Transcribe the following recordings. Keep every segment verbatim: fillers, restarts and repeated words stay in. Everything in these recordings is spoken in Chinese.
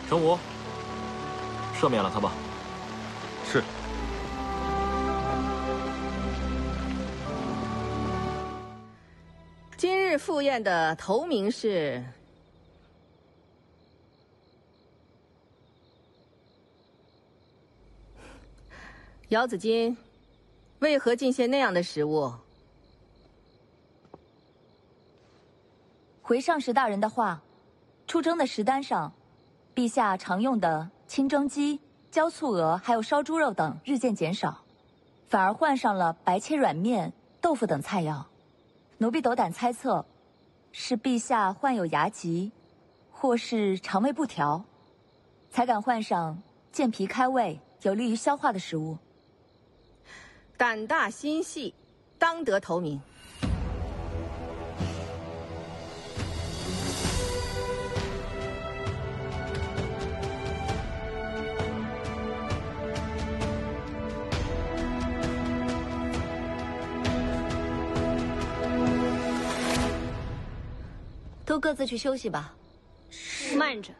程武，赦免了他吧。 是。 今日赴宴的头名是姚子金，为何进献那样的食物？ 回上士大人的话，出征的食单上，陛下常用的清蒸鸡、焦醋鹅还有烧猪肉等日渐减少，反而换上了白切软面、豆腐等菜肴。奴婢斗胆猜测，是陛下患有牙疾，或是肠胃不调，才敢换上健脾开胃、有利于消化的食物。 胆大心细，当得头名。 都各自去休息吧。 慢着。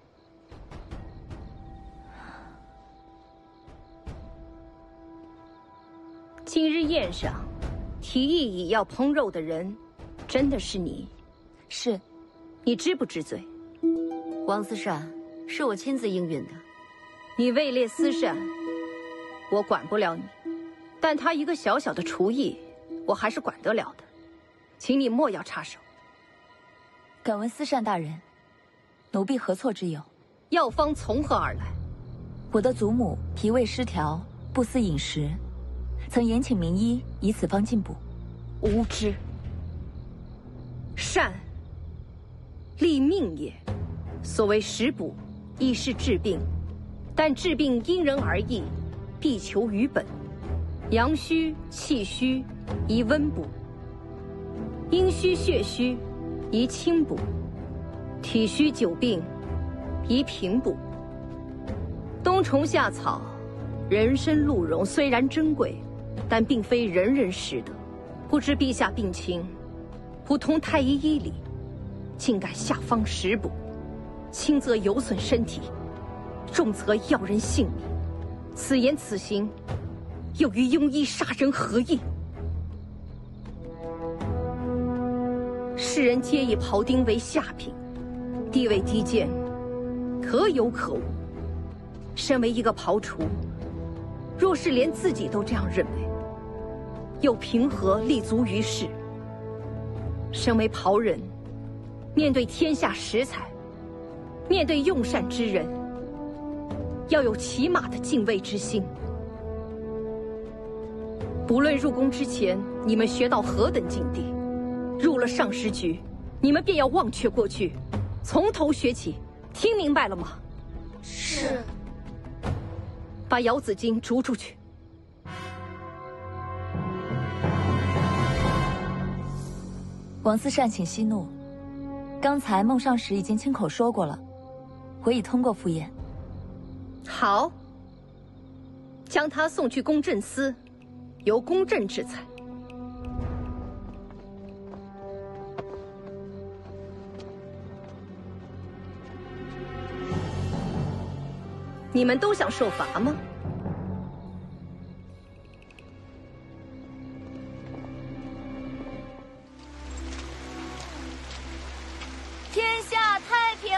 今日宴上，提议以要烹肉的人，真的是你？ 是。 你知不知罪？ 王思善，是我亲自应允的。 你位列私善，我管不了你，但他一个小小的厨艺，我还是管得了的，请你莫要插手。 敢问思善大人，奴婢何错之有？ 药方从何而来？ 我的祖母脾胃失调，不思饮食，曾延请名医以此方进补。 无知。善，立命也。所谓食补，亦是治病，但治病因人而异，必求于本。阳虚、气虚，宜温补；阴虚、血虚，宜清补；体虚久病，宜平补。冬虫夏草、人参、鹿茸虽然珍贵，但并非人人识得。不知陛下病情，不通太医医理，竟敢下方食补，轻则有损身体，重则要人性命。此言此行，又与庸医杀人何异？世人皆以庖丁为下品，地位低贱，可有可无。身为一个庖厨，若是连自己都这样认为，又凭何立足于世？身为庖人，面对天下食材，面对用膳之人，要有起码的敬畏之心。不论入宫之前你们学到何等境地，入了上食局，你们便要忘却过去，从头学起。听明白了吗？ 是。 把姚子金逐出去。 王思善，请息怒。刚才孟上使已经亲口说过了，我已通过赴宴。 好，将他送去公正司，由公正制裁。你们都想受罚吗？ 天下太平！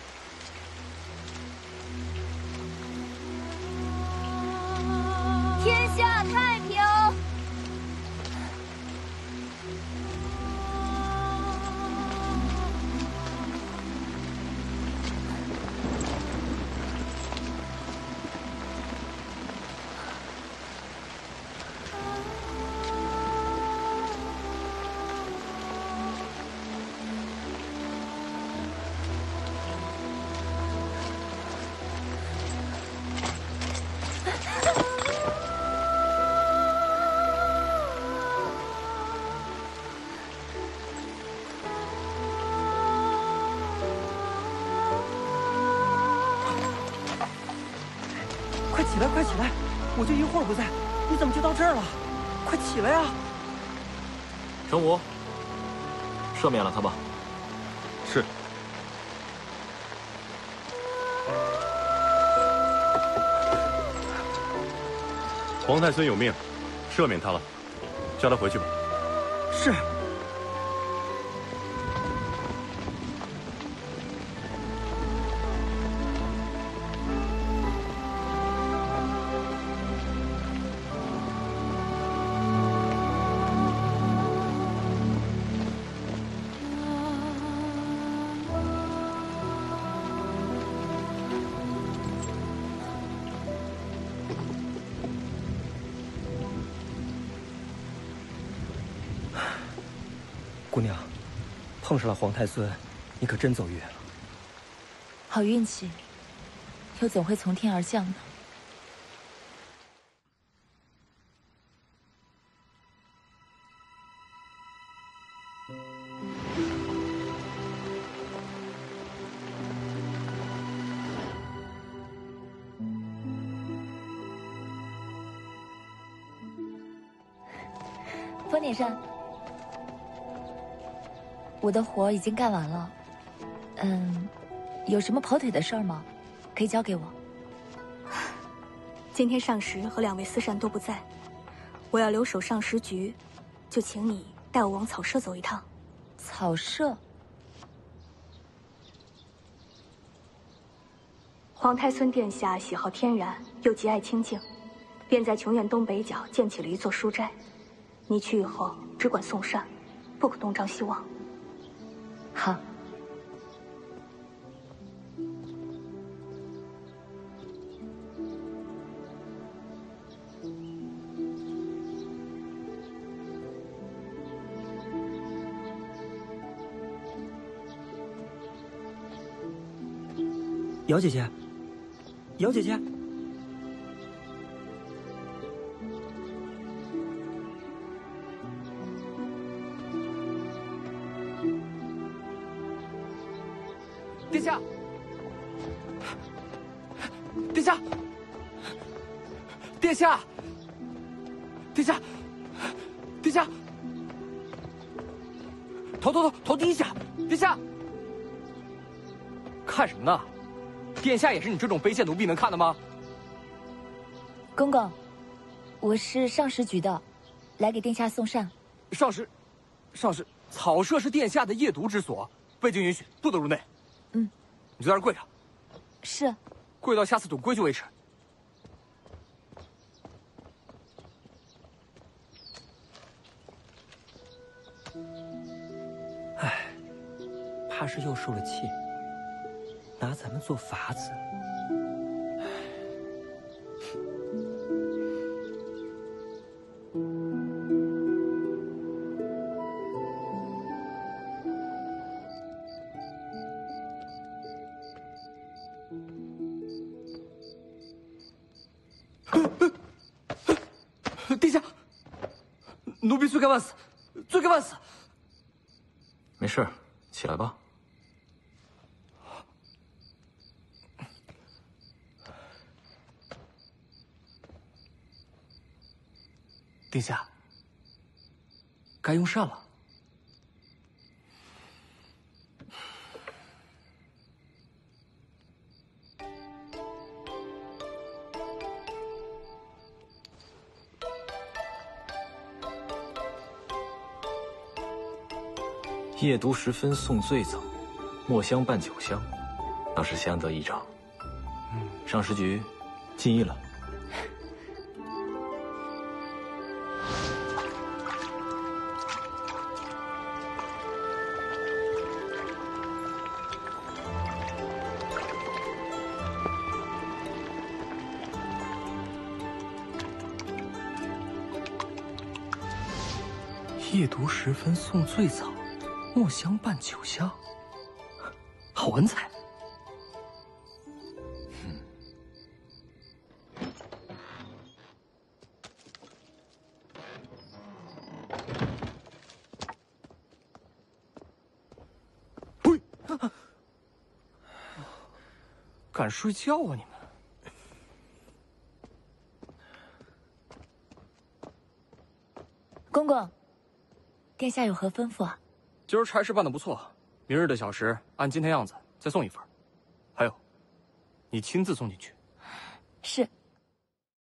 天下太平！ 快起来，快起来！我就一会儿不在，你怎么就到这儿了？快起来呀！ 程武，赦免了他吧。 是。 皇太孙有命，赦免他了，叫他回去吧。 是。姑娘，碰上了皇太孙，你可真走运了。 好运气，又怎会从天而降呢？风点山。我的活已经干完了，嗯，有什么跑腿的事儿吗？可以交给我。 今天上使和两位司膳都不在，我要留守上食局，就请你带我往草舍走一趟。 草舍？ 皇太孙殿下喜好天然，又极爱清静，便在琼苑东北角建起了一座书斋。你去以后只管送膳，不可东张西望。 好。 瑶姐姐，瑶姐姐。 殿下，殿下，殿下，殿下，殿下，头头头头低下，殿下，看什么呢？殿下也是你这种卑贱奴婢能看的吗？ 公公，我是上食局的，来给殿下送膳。 上食，上食，草舍是殿下的夜读之所，未经允许，不得入内。 嗯， 你就在这儿跪着。 是。 跪到下次懂规矩为止。 唉，怕是又受了气，拿咱们做法子。 殿下，奴婢罪该万死，罪该万死。 没事，起来吧。 殿下，该用膳了。 夜读时分送醉草，墨香伴酒香，倒是相得益彰。嗯，上食局，进议了。 夜读时分送醉草，墨香伴酒香，好文采。嗯。喂，敢睡觉啊你们！ 公公，殿下有何吩咐啊？ 今儿差事办得不错，明日的小食按今天样子再送一份，还有，你亲自送进去。 是。